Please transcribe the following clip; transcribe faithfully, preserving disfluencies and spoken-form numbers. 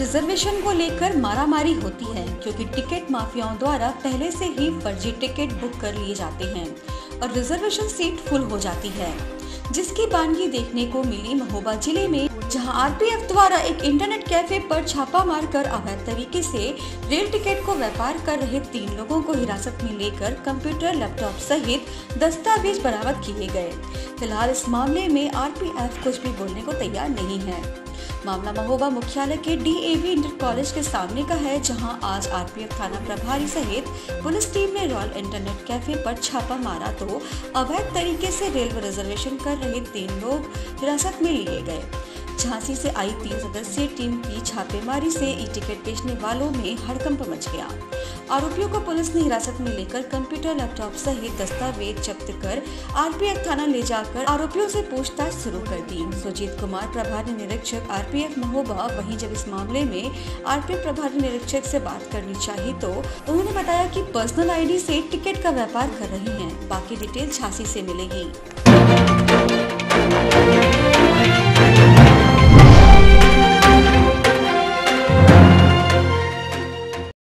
Reservation को लेकर मारामारी होती है क्योंकि टिकट माफियाओं द्वारा पहले से ही फर्जी टिकट बुक कर लिए जाते हैं और रिजर्वेशन सीट फुल हो जाती है, जिसकी बानगी देखने को मिली महोबा जिले में, जहां आरपीएफ द्वारा एक इंटरनेट कैफे पर छापा मारकर अवैध तरीके से रेल टिकट को व्यापार कर रहे तीन लोगों को हिरासत में लेकर कंप्यूटर, लैपटॉप सहित दस्तावेज बरामद किए गए। फिलहाल इस मामले में आरपीएफ कुछ भी बोलने को तैयार नहीं है। मामला महोबा मुख्यालय के डीएवी इंटर कॉलेज के सामने का है, जहां आज आरपीएफ थाना प्रभारी सहित पुलिस टीम ने रॉयल इंटरनेट कैफे पर छापा मारा तो अवैध तरीके से रेलवे रिजर्वेशन कर रहे तीन लोग हिरासत में लिए गए। झांसी से आई तीन सदस्यीय टीम की छापेमारी से ई टिकट बेचने वालों में हड़कंप मच गया। आरोपियों को पुलिस ने हिरासत में लेकर कंप्यूटर, लैपटॉप सहित दस्तावेज जब्त कर आरपीएफ थाना ले जाकर आरोपियों से पूछताछ शुरू कर दी। सुजीत कुमार, प्रभारी निरीक्षक आरपीएफ महोबा, वहीं जब इस मामले में आरपीएफ प्रभारी निरीक्षक से बात करनी चाहिए तो उन्होंने बताया कि पर्सनल आईडी से टिकट का व्यापार कर रही हैं। बाकी डिटेल झांसी से मिलेगी।